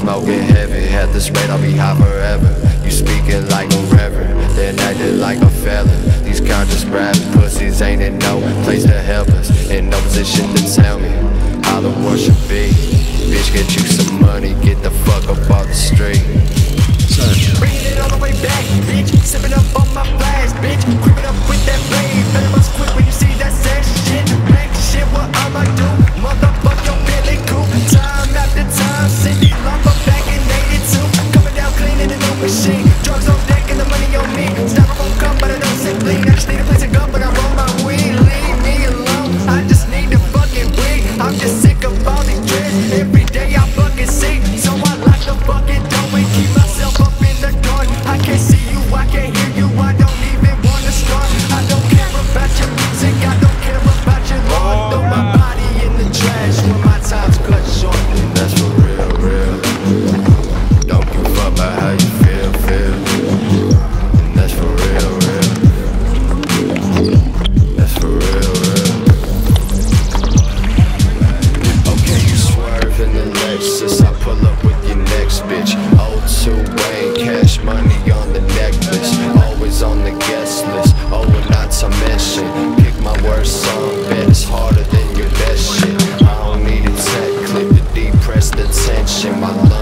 smoking heavy. At this rate I'll be high forever. You speaking like a reverend, then acting like a felon. These conscious rap pussies ain't in no place to help us, in no position to tell me how the world should be. Bitch, get you some money, get the fuck up off the street. Bringing it all the way back, bitch. Sipping up on my flash, bitch. Creeping up with that blade. Better bust quick when you see that sad shit. Back shit, what I'ma do? Motherfuck your Billy Coop. Time after time, Cindy Lumber back in 82. Coming down clean in the new machine. Drugs on deck and the money on me. Styrofoam cup, but I don't say clean. I just need a place to go, but I roll my weed. Leave me alone. I just need to fucking weed. I'm just sick of all these dreads. Every day I fucking see. So I like the fucking dough and keep myself up in the dark. I can't see you, I can't hear you, I don't even wanna start. I don't care about your music, I don't care about your lawn. Throw my body in the trash when my time's cut short. And that's for real, real. Don't give a fuck about how you feel, feel. And that's for real, real. That's for real, real. Okay, you swerve in the Lexus, I pull up with your next bitch. O2 Wayne, cash money on the necklace. Always on the guest list, oh and not to mention. Pick my worst song, bet it's harder than your best shit. I don't need a tech clip to depress the tension. My